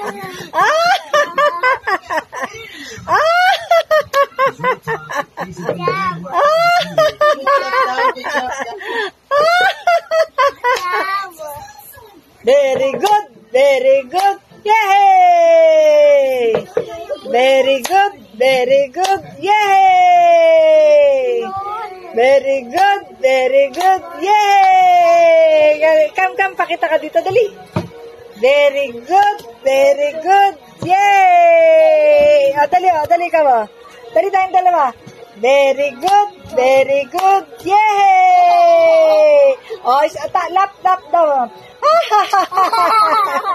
Very good, very good. Yay! Very good, very good. Yay! Very good, very good. Yay! Come, pakita ka dito, dali. Very good, very good. Yay! Dali ka mo. Dali tayong dalawa. Very good, very good. Yay! Oh, lap daw.